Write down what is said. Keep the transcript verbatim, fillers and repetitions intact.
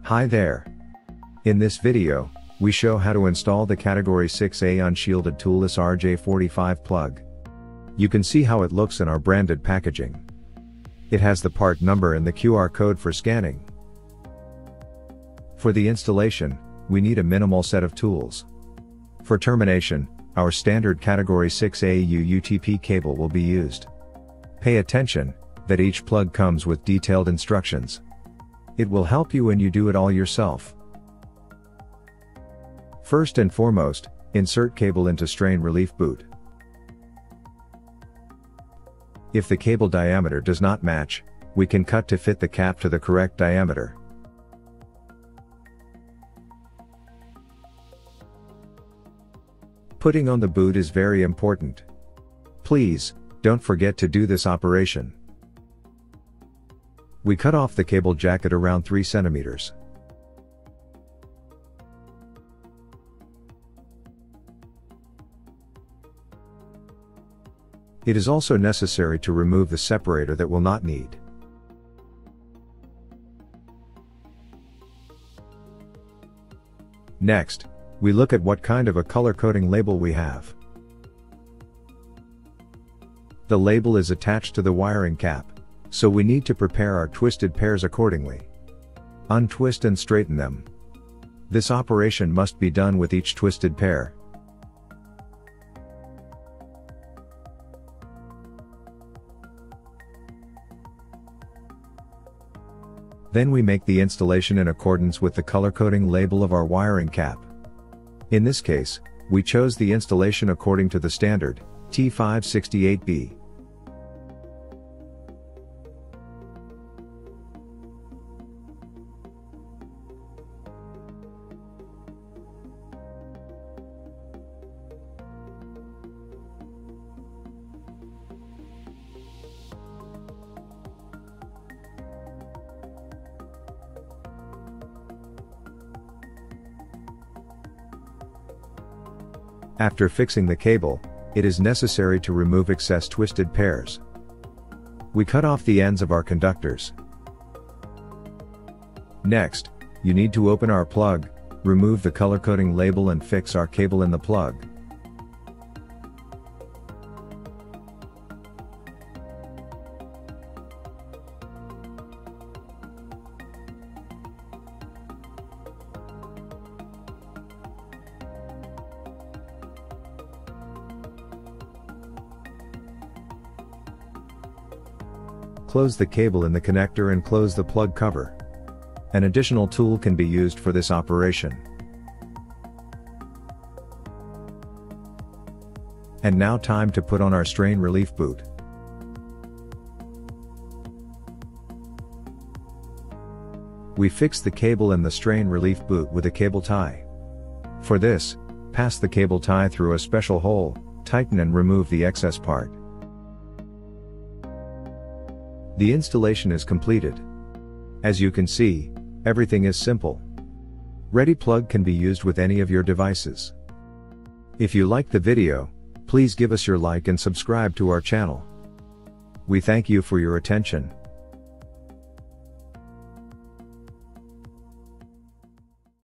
Hi there. In this video, we show how to install the Category six A Unshielded Toolless R J forty-five plug. You can see how it looks in our branded packaging. It has the part number and the Q R code for scanning. For the installation, we need a minimal set of tools. For termination, our standard Category six A U U T P cable will be used. Pay attention, that each plug comes with detailed instructions. It will help you when you do it all yourself. First and foremost, insert cable into strain relief boot. If the cable diameter does not match, we can cut to fit the cap to the correct diameter. Putting on the boot is very important. Please, don't forget to do this operation. We cut off the cable jacket around three centimeters. It is also necessary to remove the separator that will not need. Next, we look at what kind of a color coding label we have. The label is attached to the wiring cap, so we need to prepare our twisted pairs accordingly. Untwist and straighten them. This operation must be done with each twisted pair. Then we make the installation in accordance with the color coding label of our wiring cap. In this case, we chose the installation according to the standard, T five sixty-eight B. After fixing the cable, it is necessary to remove excess twisted pairs. We cut off the ends of our conductors. Next, you need to open our plug, remove the color coding label and fix our cable in the plug. Close the cable in the connector and close the plug cover. An additional tool can be used for this operation. And now time to put on our strain relief boot. We fix the cable in the strain relief boot with a cable tie. For this, pass the cable tie through a special hole, tighten and remove the excess part. The installation is completed. As you can see, everything is simple. Ready plug can be used with any of your devices. If you liked the video, please give us your like and subscribe to our channel. We thank you for your attention.